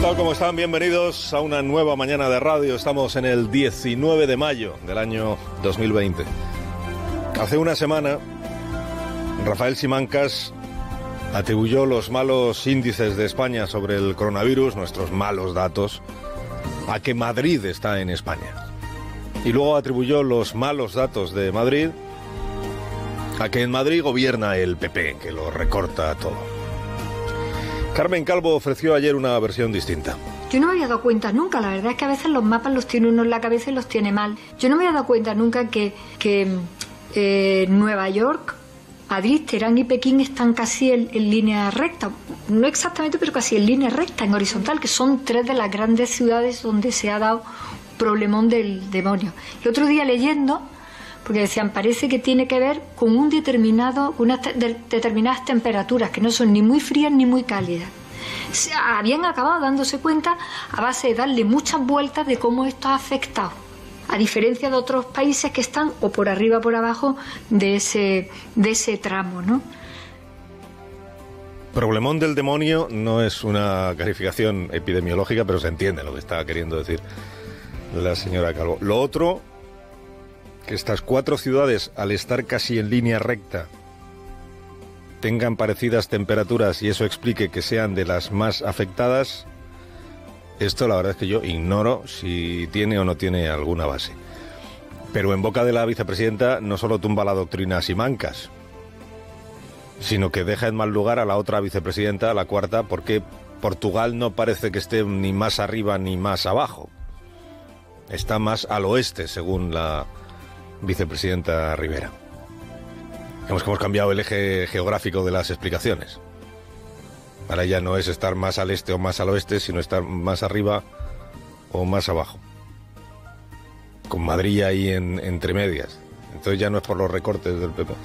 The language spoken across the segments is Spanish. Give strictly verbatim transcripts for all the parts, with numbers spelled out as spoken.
tal? ¿Cómo están? Bienvenidos a una nueva mañana de radio. Estamos en el diecinueve de mayo del año dos mil veinte. Hace una semana, Rafael Simancas atribuyó los malos índices de España sobre el coronavirus, nuestros malos datos, a que Madrid está en España. Y luego atribuyó los malos datos de Madrid a que en Madrid gobierna el P P, que lo recorta todo. Carmen Calvo ofreció ayer una versión distinta. Yo no me había dado cuenta nunca, la verdad es que a veces los mapas los tiene uno en la cabeza y los tiene mal. Yo no me había dado cuenta nunca que, que eh, Nueva York, Madrid, Teherán y Pekín están casi en, en línea recta. No exactamente, pero casi en línea recta, en horizontal, que son tres de las grandes ciudades donde se ha dado problemón del demonio. El otro día leyendo, porque decían, parece que tiene que ver con un determinado, unas te, de, determinadas temperaturas que no son ni muy frías ni muy cálidas. Se habían acabado dándose cuenta a base de darle muchas vueltas de cómo esto ha afectado, a diferencia de otros países que están o por arriba o por abajo de ese, de ese tramo, ¿no? Problemón del demonio no es una calificación epidemiológica, pero se entiende lo que está queriendo decir la señora Calvo. Lo otro, que estas cuatro ciudades, al estar casi en línea recta, tengan parecidas temperaturas y eso explique que sean de las más afectadas, esto la verdad es que yo ignoro si tiene o no tiene alguna base. Pero en boca de la vicepresidenta no solo tumba la doctrina Simancas, sino que deja en mal lugar a la otra vicepresidenta, la cuarta, porque Portugal no parece que esté ni más arriba ni más abajo. Está más al oeste, según la vicepresidenta Rivera. Hemos, hemos cambiado el eje geográfico de las explicaciones. Ahora ya no es estar más al este o más al oeste, sino estar más arriba o más abajo. Con Madrid ahí en, entre medias. Entonces ya no es por los recortes del P P.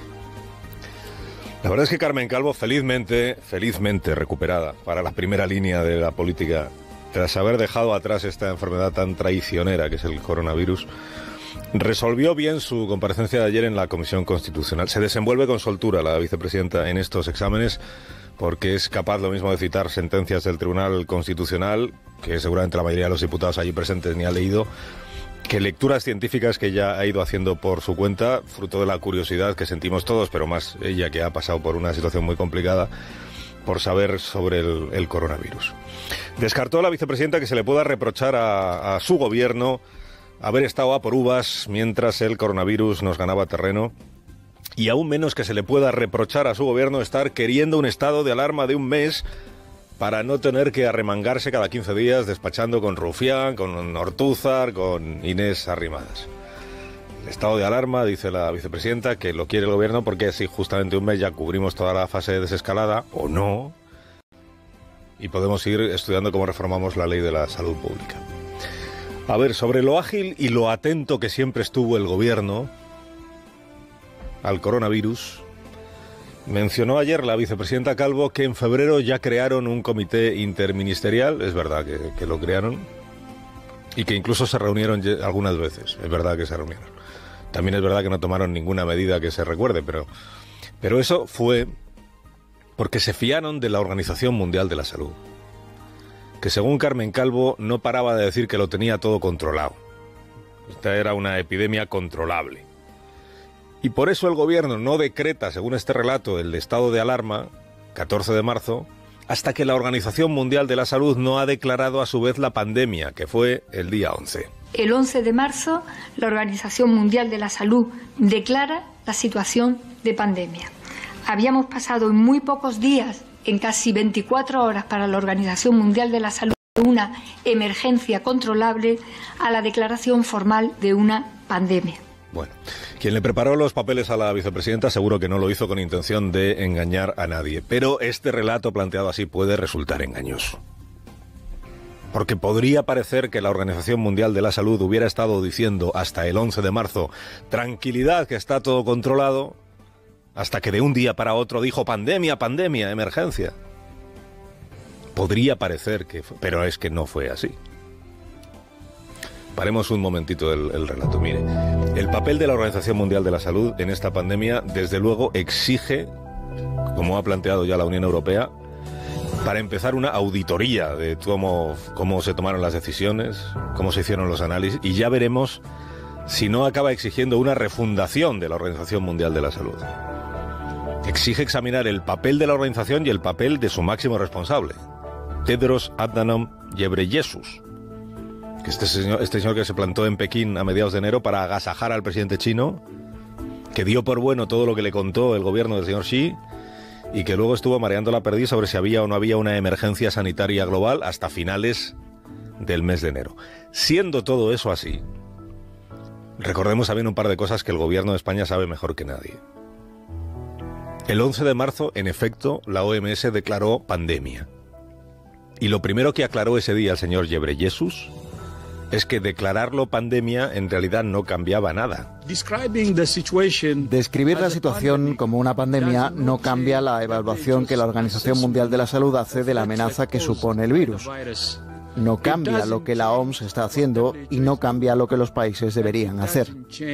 La verdad es que Carmen Calvo, felizmente, felizmente recuperada para la primera línea de la política, tras haber dejado atrás esta enfermedad tan traicionera que es el coronavirus, resolvió bien su comparecencia de ayer en la Comisión Constitucional. Se desenvuelve con soltura la vicepresidenta en estos exámenes porque es capaz lo mismo de citar sentencias del Tribunal Constitucional, que seguramente la mayoría de los diputados allí presentes ni ha leído, que lecturas científicas que ella ha ido haciendo por su cuenta, fruto de la curiosidad que sentimos todos, pero más ella que ha pasado por una situación muy complicada, por saber sobre el, el coronavirus. Descartó la vicepresidenta que se le pueda reprochar a, a su gobierno haber estado a por uvas mientras el coronavirus nos ganaba terreno, y aún menos que se le pueda reprochar a su gobierno estar queriendo un estado de alarma de un mes para no tener que arremangarse cada quince días despachando con Rufián, con Ortúzar, con Inés Arrimadas. El estado de alarma, dice la vicepresidenta, que lo quiere el gobierno porque así justamente un mes ya cubrimos toda la fase de desescalada, o no, y podemos ir estudiando cómo reformamos la ley de la salud pública. A ver, sobre lo ágil y lo atento que siempre estuvo el gobierno al coronavirus, mencionó ayer la vicepresidenta Calvo que en febrero ya crearon un comité interministerial, es verdad que, que lo crearon, y que incluso se reunieron algunas veces, es verdad que se reunieron. También es verdad que no tomaron ninguna medida que se recuerde, pero, pero eso fue porque se fiaron de la Organización Mundial de la Salud, que según Carmen Calvo no paraba de decir que lo tenía todo controlado. Esta era una epidemia controlable. Y por eso el gobierno no decreta, según este relato, el estado de alarma, catorce de marzo, hasta que la Organización Mundial de la Salud no ha declarado a su vez la pandemia, que fue el día once. El once de marzo, la Organización Mundial de la Salud declara la situación de pandemia. Habíamos pasado en muy pocos días, en casi veinticuatro horas para la Organización Mundial de la Salud, una emergencia controlable a la declaración formal de una pandemia. Bueno, quien le preparó los papeles a la vicepresidenta seguro que no lo hizo con intención de engañar a nadie, pero este relato planteado así puede resultar engañoso. Porque podría parecer que la Organización Mundial de la Salud hubiera estado diciendo hasta el once de marzo, tranquilidad, que está todo controlado, hasta que de un día para otro dijo pandemia, pandemia, emergencia. Podría parecer que fue, pero es que no fue así. Paremos un momentito el, el relato. Mire, el papel de la Organización Mundial de la Salud en esta pandemia, desde luego, exige, como ha planteado ya la Unión Europea, para empezar una auditoría de cómo, cómo se tomaron las decisiones, cómo se hicieron los análisis, y ya veremos si no acaba exigiendo una refundación de la Organización Mundial de la Salud. Exige examinar el papel de la organización y el papel de su máximo responsable, Tedros Adhanom Ghebreyesus, que este señor, este señor que se plantó en Pekín a mediados de enero para agasajar al presidente chino, que dio por bueno todo lo que le contó el gobierno del señor Xi, y que luego estuvo mareando la perdiz sobre si había o no había una emergencia sanitaria global hasta finales del mes de enero. Siendo todo eso así, recordemos también un par de cosas que el gobierno de España sabe mejor que nadie. El once de marzo, en efecto, la O M S declaró pandemia. Y lo primero que aclaró ese día el señor Ghebreyesus es que declararlo pandemia en realidad no cambiaba nada. Describir la situación como una pandemia no cambia la evaluación que la Organización Mundial de la Salud hace de la amenaza que supone el virus. No cambia lo que la O M S está haciendo y no cambia lo que los países deberían hacer.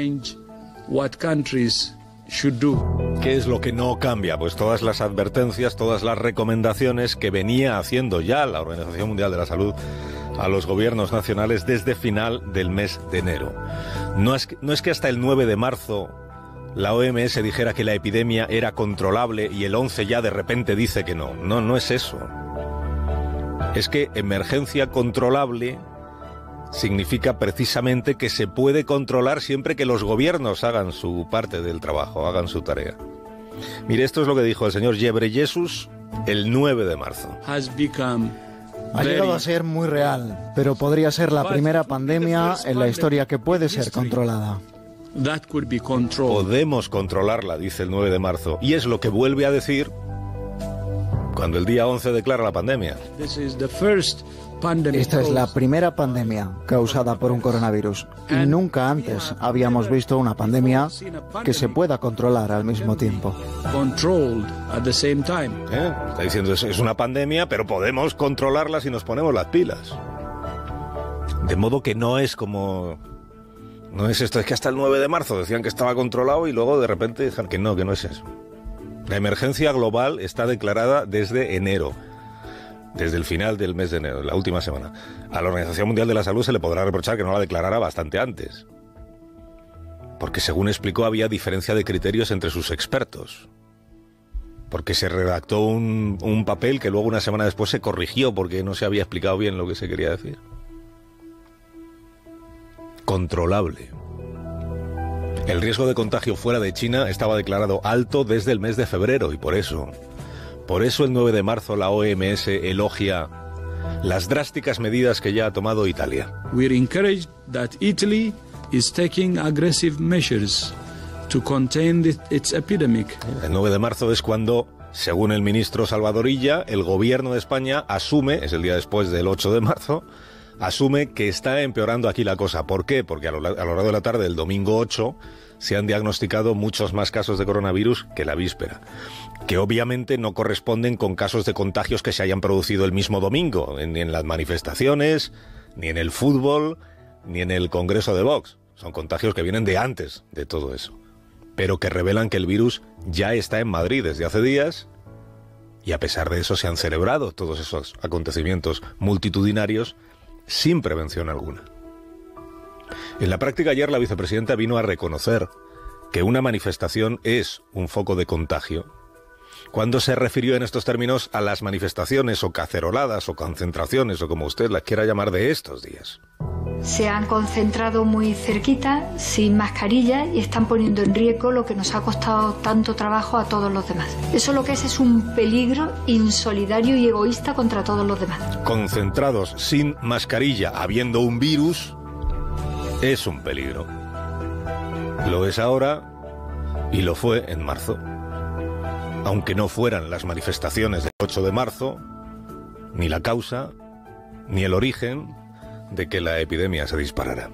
¿Qué es lo que no cambia? Pues todas las advertencias, todas las recomendaciones que venía haciendo ya la Organización Mundial de la Salud a los gobiernos nacionales desde final del mes de enero. No es, no es que hasta el nueve de marzo la O M S dijera que la epidemia era controlable y el once ya de repente dice que no. No, no es eso. Es que emergencia controlable significa precisamente que se puede controlar siempre que los gobiernos hagan su parte del trabajo, hagan su tarea. Mire, esto es lo que dijo el señor Ghebreyesus el nueve de marzo. Ha llegado a ser muy real, pero podría ser la primera pandemia en la historia que puede ser controlada. Podemos controlarla, dice el nueve de marzo, y es lo que vuelve a decir cuando el día once declara la pandemia. Esta es la primera pandemia causada por un coronavirus y nunca antes habíamos visto una pandemia que se pueda controlar al mismo tiempo. ¿Eh? Está diciendo, es, es una pandemia, pero podemos controlarla si nos ponemos las pilas. De modo que no es como... No es esto, es que hasta el nueve de marzo decían que estaba controlado y luego de repente dijeron que no, que no es eso. La emergencia global está declarada desde enero. Desde el final del mes de enero, la última semana. A la Organización Mundial de la Salud se le podrá reprochar que no la declarara bastante antes. Porque según explicó había diferencia de criterios entre sus expertos. Porque se redactó un, un papel que luego una semana después se corrigió porque no se había explicado bien lo que se quería decir. Controlable. El riesgo de contagio fuera de China estaba declarado alto desde el mes de febrero y por eso... Por eso el nueve de marzo la O M S elogia las drásticas medidas que ya ha tomado Italia. We're encouraged that Italy is taking aggressive measures to contain its epidemic. El nueve de marzo es cuando, según el ministro Salvadorilla, el gobierno de España asume, es el día después del ocho de marzo, asume que está empeorando aquí la cosa. ¿Por qué? Porque a lo, a lo largo de la tarde del domingo ocho se han diagnosticado muchos más casos de coronavirus que la víspera, que obviamente no corresponden con casos de contagios que se hayan producido el mismo domingo, ni en las manifestaciones, ni en el fútbol, ni en el Congreso de Vox. Son contagios que vienen de antes de todo eso, pero que revelan que el virus ya está en Madrid desde hace días, y a pesar de eso se han celebrado todos esos acontecimientos multitudinarios sin prevención alguna. En la práctica ayer la vicepresidenta vino a reconocer que una manifestación es un foco de contagio, cuando se refirió en estos términos a las manifestaciones o caceroladas o concentraciones o como usted las quiera llamar de estos días. Se han concentrado muy cerquita, sin mascarilla, y están poniendo en riesgo lo que nos ha costado tanto trabajo a todos los demás. Eso lo que es es un peligro insolidario y egoísta contra todos los demás. Concentrados sin mascarilla, habiendo un virus, es un peligro. Lo es ahora y lo fue en marzo. Aunque no fueran las manifestaciones del ocho de marzo, ni la causa, ni el origen de que la epidemia se disparara.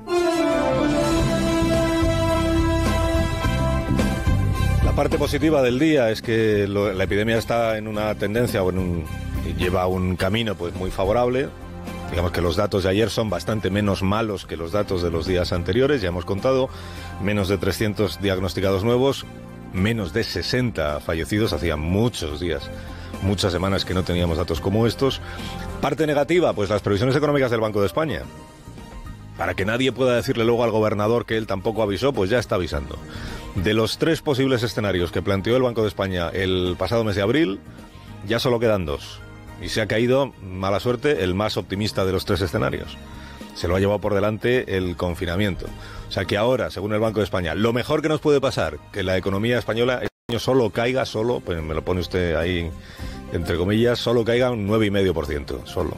La parte positiva del día es que lo, la epidemia está en una tendencia o en un, lleva un camino pues muy favorable. Digamos que los datos de ayer son bastante menos malos que los datos de los días anteriores, ya hemos contado, menos de trescientos diagnosticados nuevos, menos de sesenta fallecidos, hacía muchos días, muchas semanas que no teníamos datos como estos. Parte negativa, pues las previsiones económicas del Banco de España. Para que nadie pueda decirle luego al gobernador que él tampoco avisó, pues ya está avisando. De los tres posibles escenarios que planteó el Banco de España el pasado mes de abril, ya solo quedan dos. Y se ha caído, mala suerte, el más optimista de los tres escenarios. Se lo ha llevado por delante el confinamiento. O sea que ahora, según el Banco de España, lo mejor que nos puede pasar, que la economía española este año solo caiga, solo, pues me lo pone usted ahí entre comillas, solo caiga un nueve coma cinco por ciento, solo.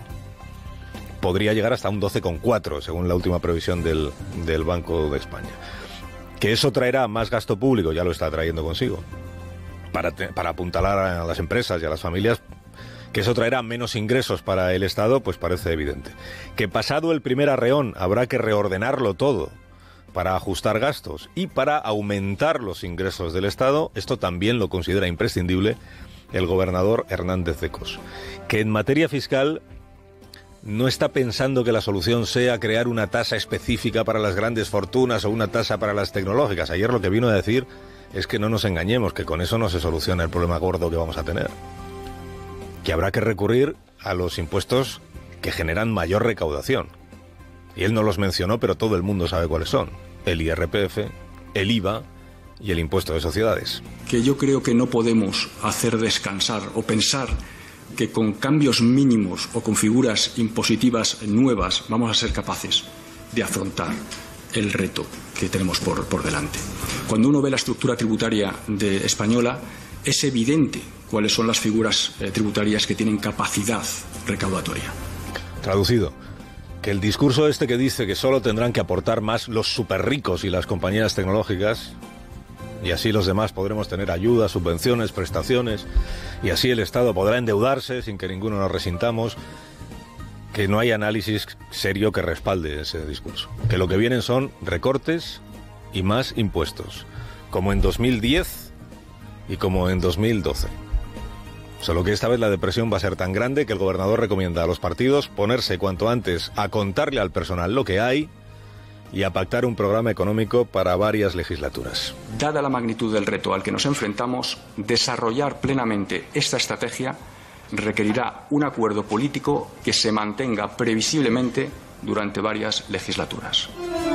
Podría llegar hasta un doce coma cuatro, según la última previsión del, del Banco de España. Que eso traerá más gasto público, ya lo está trayendo consigo, para, te, para apuntalar a las empresas y a las familias. Que eso traerá menos ingresos para el Estado, pues parece evidente. Que pasado el primer arreón habrá que reordenarlo todo para ajustar gastos y para aumentar los ingresos del Estado, esto también lo considera imprescindible el gobernador Hernández de Cos. Que en materia fiscal no está pensando que la solución sea crear una tasa específica para las grandes fortunas o una tasa para las tecnológicas. Ayer lo que vino a decir es que no nos engañemos, que con eso no se soluciona el problema gordo que vamos a tener. Que habrá que recurrir a los impuestos que generan mayor recaudación. Y él no los mencionó, pero todo el mundo sabe cuáles son. El I R P F, el I V A y el impuesto de sociedades. Que yo creo que no podemos hacer descansar o pensar que con cambios mínimos o con figuras impositivas nuevas vamos a ser capaces de afrontar el reto que tenemos por, por delante. Cuando uno ve la estructura tributaria de española, es evidente cuáles son las figuras eh, tributarias que tienen capacidad recaudatoria. Traducido, que el discurso este que dice que solo tendrán que aportar más los superricos y las compañías tecnológicas, y así los demás podremos tener ayudas, subvenciones, prestaciones, y así el Estado podrá endeudarse sin que ninguno nos resintamos, que no hay análisis serio que respalde ese discurso. Que lo que vienen son recortes y más impuestos, como en dos mil diez y como en dos mil doce. Solo que esta vez la depresión va a ser tan grande que el gobernador recomienda a los partidos ponerse cuanto antes a contarle al personal lo que hay y a pactar un programa económico para varias legislaturas. Dada la magnitud del reto al que nos enfrentamos, desarrollar plenamente esta estrategia requerirá un acuerdo político que se mantenga previsiblemente durante varias legislaturas.